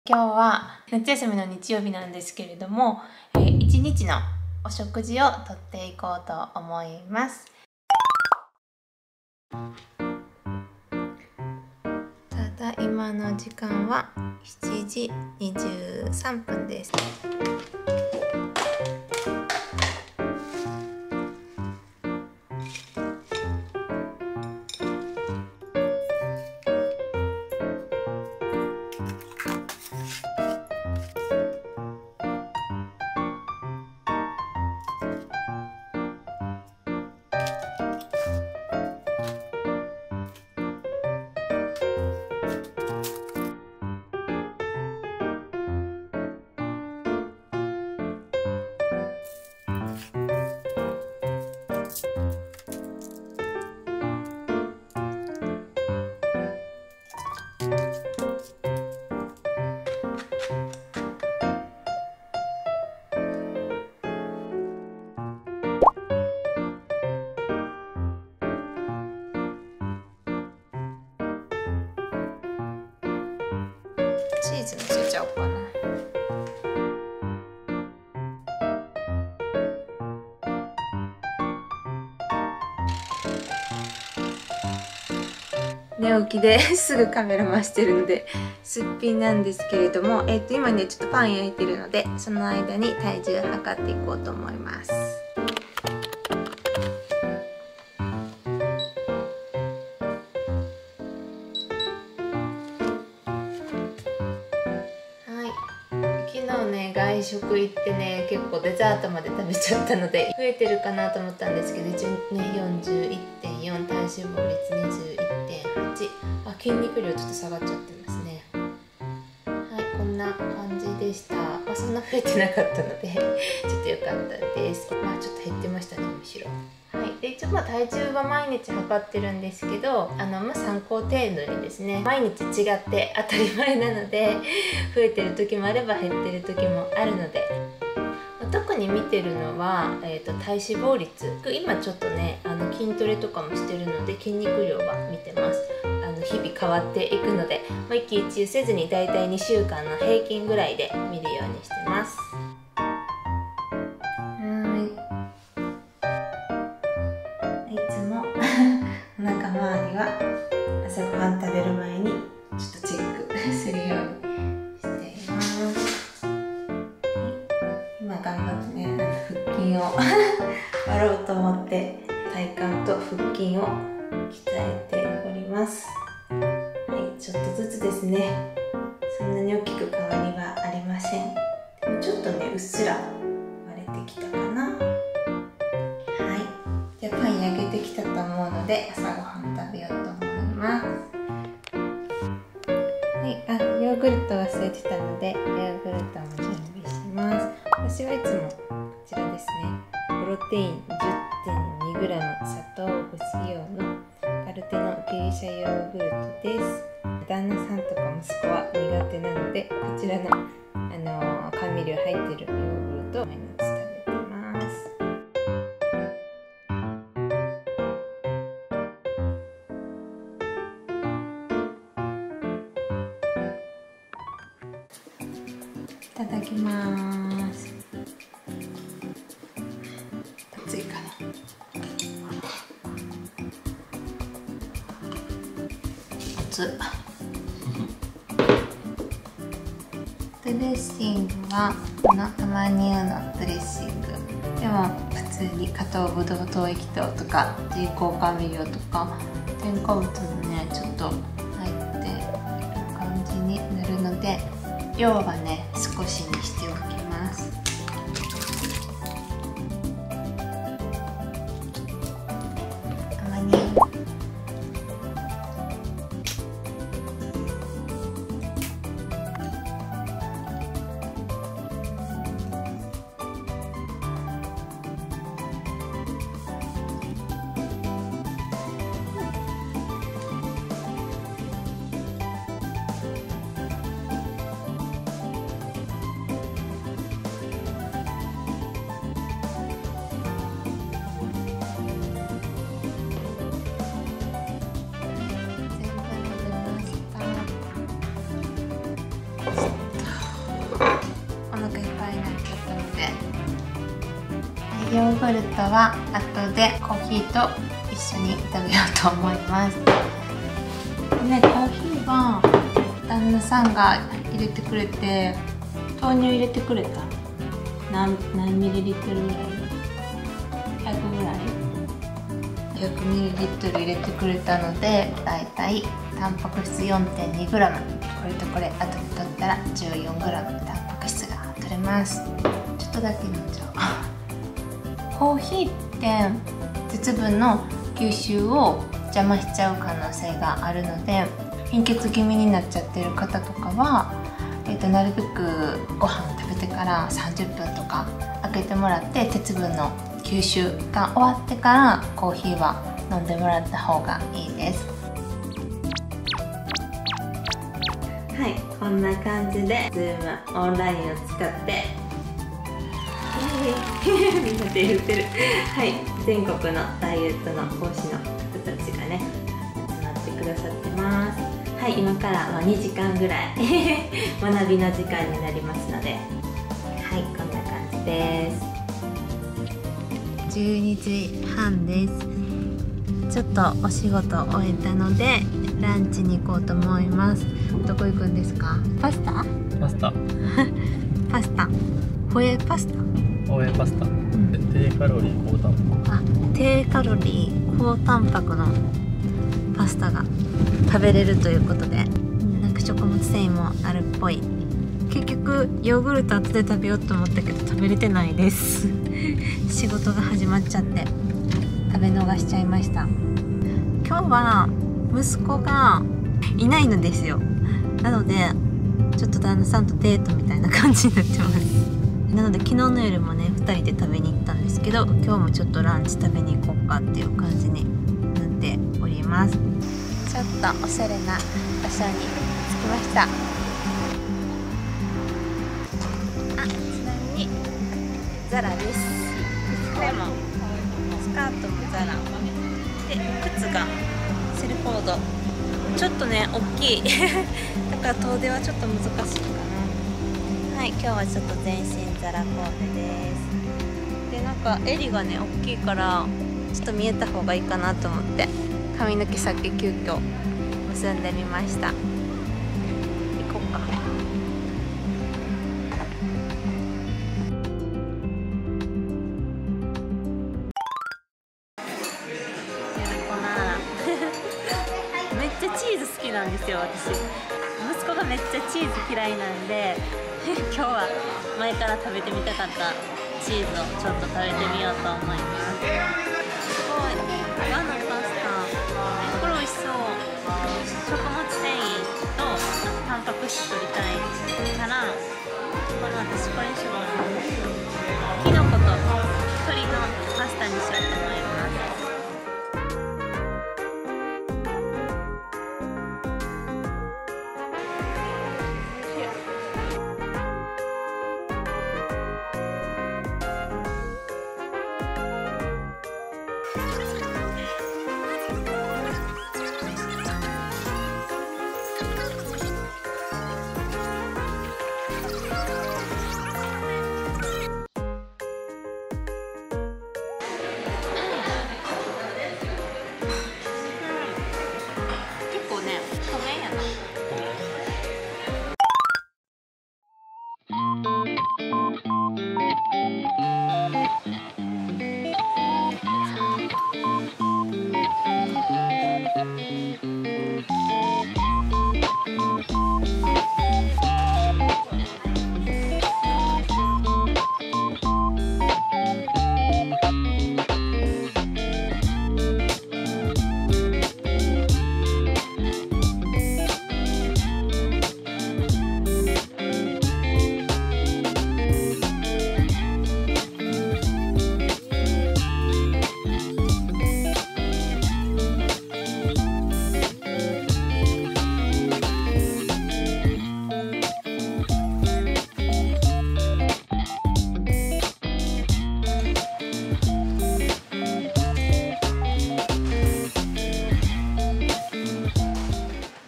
今日は夏休みの日曜日なんですけれども、一日のお食事をとっていこうと思います。ただいまの時間は7時23分です。チーズのせちゃおうかな。寝起きですぐカメラ回してるのですっぴんなんですけれども、今ねちょっとパン焼いてるので、その間に体重測っていこうと思います。外食行ってね、結構デザートまで食べちゃったので増えてるかなと思ったんですけど、一応ね 41.4、体脂肪率 21.8、 筋肉量ちょっと下がっちゃってますね。はい、こんな感じでした。そんな増えてなかったのでちょっと良かったです。ちょっと減ってましたね、むしろ。はい、で一応体重は毎日測ってるんですけど、参考程度にですね、毎日違って当たり前なので増えてる時もあれば減ってる時もあるので、特に見てるのは、体脂肪率。今ちょっとね筋トレとかもしてるので筋肉量は見てます。日々変わっていくので、一喜一憂せずにだいたい2週間の平均ぐらいで見るようにしてます。いつもお腹周りは朝ごはん食べる前にちょっとチェックするようにしています。今頑張ってね、腹筋を割ろうと思って体幹と腹筋を鍛えております。はい、ちょっとずつですね。そんなに大きく変わりはありません。でもちょっとねうっすら割れてきたかな。はい、じゃあパン焼けてきたと思うので朝ごはん食べようと思います。はい、ヨーグルト忘れてたのでヨーグルトも準備します。私はいつもこちらですね、プロテイン 10.2g、 砂糖不使用のパルテノギリシャヨーグルトです。旦那さんとか息子は苦手なので、こちらの、甘味料入ってるヨーグルトを毎日食べてます。いただきます。熱いかな。熱っ。ドレッシングはこのアマニ油のドレッシングでも、普通に加糖ブドウ糖液糖とか人工甘味料とか添加物もねちょっと入っている感じになるので、量はね少しにしておきます。アマニ油ヨーグルトは後でコーヒーと一緒に食べようと思います。ね、コーヒーは旦那さんが入れてくれて、豆乳入れてくれた。何ミリリットルぐらい？100ぐらい？100ミリリットル入れてくれたので、だいたいタンパク質 4.2g、 これとこれ後で取ったら 14g タンパク質が取れます。ちょっとだけ飲んじゃおう。コーヒーって鉄分の吸収を邪魔しちゃう可能性があるので、貧血気味になっちゃってる方とかは、なるべくご飯食べてから30分とか空けてもらって、鉄分の吸収が終わってからコーヒーは飲んでもらった方がいいです。はい、こんな感じで Zoom オンラインを使ってみんなで言ってるはい、全国のダイエットの講師の方たちがね集まってくださってます。はい、今から2時間ぐらい学びの時間になりますので、はい、こんな感じです。12時半です。ちょっとお仕事を終えたのでランチに行こうと思います。どこ行くんですか？パスタ？ パスタパスタ、ホエパスタ？ ホエパスタ、低カロリー高タンパク。 あ、低カロリー高タンパクのパスタが食べれるということで、なんか食物繊維もあるっぽい。結局ヨーグルト後で食べようと思ったけど食べれてないです仕事が始まっちゃって食べ逃しちゃいました。今日は息子がいないのですよ。なのでちょっと旦那さんとデートみたいな感じになってます。なので昨日の夜もね2人で食べに行ったんですけど、今日もちょっとランチ食べに行こうかっていう感じになっております。ちょっとおしゃれな場所に着きました。あ、ちなみにザラです。これもスカートもザラで、靴がセルフォード。ちょっとね大きいだから遠出はちょっと難しいかな。はい、今日はちょっと全身ザラコーデです。で、なんか襟がね大きいからちょっと見えた方がいいかなと思って髪の毛先急遽結んでみました。行こうか。めっちゃチーズ好きなんですよ、私。息子がめっちゃチーズ嫌いなんで今日は前から食べてみたかったチーズをちょっと食べてみようと思います。すごい和のパスタ、これ美味しそう。食物繊維とタンパク質取りたいから、私これにしよう。